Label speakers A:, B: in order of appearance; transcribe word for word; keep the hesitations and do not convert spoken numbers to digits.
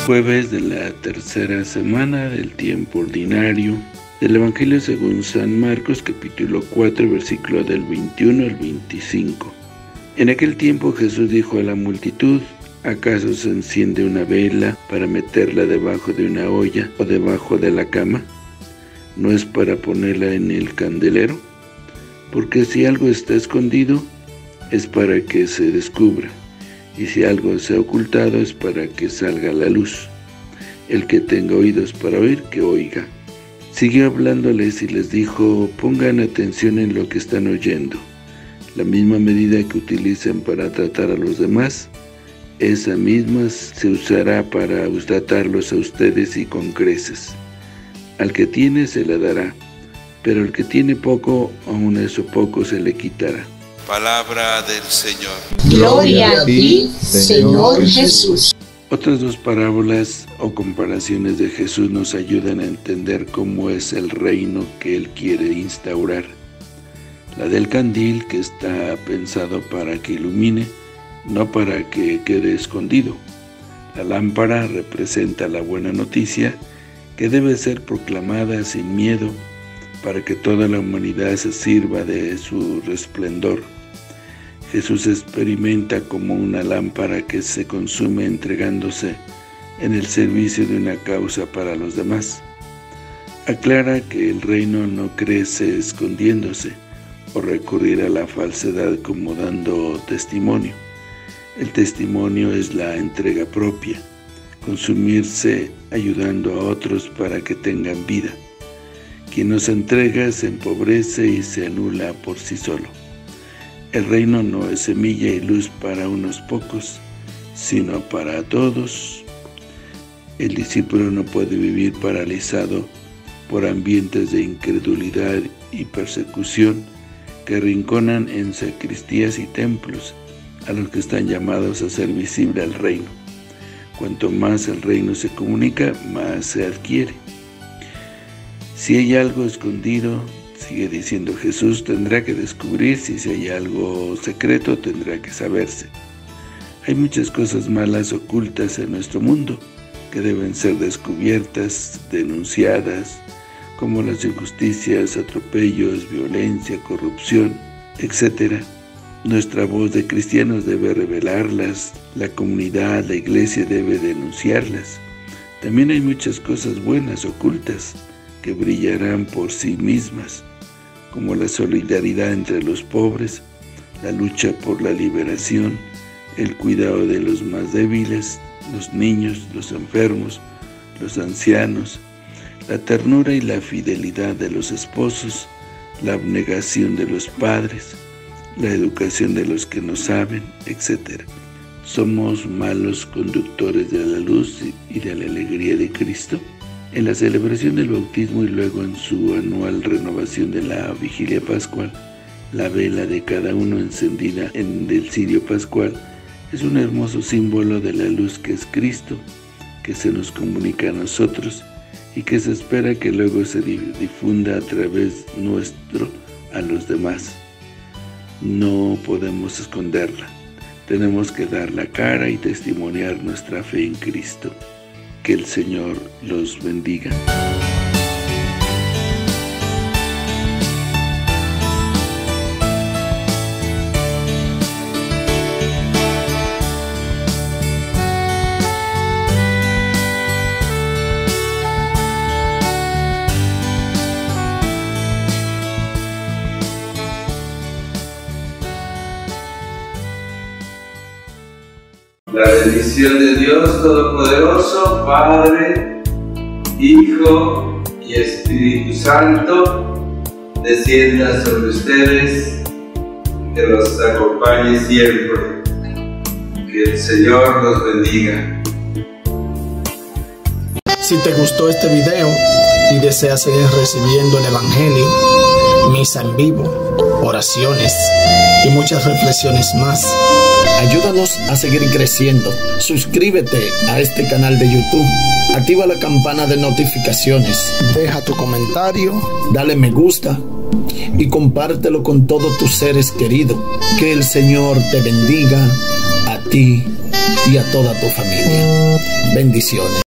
A: Jueves de la tercera semana del tiempo ordinario del Evangelio según San Marcos, capítulo cuatro, versículo del veintiuno al veinticinco. En aquel tiempo Jesús dijo a la multitud: ¿acaso se enciende una vela para meterla debajo de una olla o debajo de la cama? ¿No es para ponerla en el candelero? Porque si algo está escondido, es para que se descubra, y si algo se ha ocultado, es para que salga a la luz. El que tenga oídos para oír, que oiga. Siguió hablándoles y les dijo: pongan atención en lo que están oyendo. La misma medida que utilicen para tratar a los demás, esa misma se usará para tratarlos a ustedes y con creces. Al que tiene se le dará, pero al que tiene poco, aun eso poco se le quitará.
B: Palabra del Señor.
C: Gloria a ti, Señor Jesús.
A: Otras dos parábolas o comparaciones de Jesús nos ayudan a entender cómo es el reino que Él quiere instaurar. La del candil, que está pensado para que ilumine, no para que quede escondido. La lámpara representa la buena noticia que debe ser proclamada sin miedo para que toda la humanidad se sirva de su resplendor. Jesús experimenta como una lámpara que se consume entregándose en el servicio de una causa para los demás. Aclara que el reino no crece escondiéndose o recurrir a la falsedad como dando testimonio. El testimonio es la entrega propia, consumirse ayudando a otros para que tengan vida. Quien nos entrega se empobrece y se anula por sí solo. El reino no es semilla y luz para unos pocos, sino para todos. El discípulo no puede vivir paralizado por ambientes de incredulidad y persecución que arrinconan en sacristías y templos a los que están llamados a ser visible al reino. Cuanto más el reino se comunica, más se adquiere. Si hay algo escondido, sigue diciendo Jesús, tendrá que descubrirse, y si hay algo secreto, tendrá que saberse. Hay muchas cosas malas ocultas en nuestro mundo que deben ser descubiertas, denunciadas, como las injusticias, atropellos, violencia, corrupción, etcétera. Nuestra voz de cristianos debe revelarlas, la comunidad, la iglesia debe denunciarlas. También hay muchas cosas buenas ocultas que brillarán por sí mismas, como la solidaridad entre los pobres, la lucha por la liberación, el cuidado de los más débiles, los niños, los enfermos, los ancianos, la ternura y la fidelidad de los esposos, la abnegación de los padres, la educación de los que no saben, etcétera. ¿Somos malos conductores de la luz y de la alegría de Cristo? En la celebración del bautismo y luego en su anual renovación de la vigilia pascual, la vela de cada uno encendida en el cirio pascual es un hermoso símbolo de la luz que es Cristo, que se nos comunica a nosotros y que se espera que luego se difunda a través nuestro a los demás. No podemos esconderla, tenemos que dar la cara y testimoniar nuestra fe en Cristo. Que el Señor los bendiga.
D: La bendición de Dios Todopoderoso, Padre, Hijo y Espíritu Santo, descienda sobre ustedes, que los acompañe siempre. Que el Señor los bendiga.
E: Si te gustó este video y deseas seguir recibiendo el Evangelio, misa en vivo, oraciones y muchas reflexiones más, ayúdanos a seguir creciendo. Suscríbete a este canal de YouTube, activa la campana de notificaciones, deja tu comentario, dale me gusta y compártelo con todos tus seres queridos. Que el Señor te bendiga a ti y a toda tu familia. Bendiciones.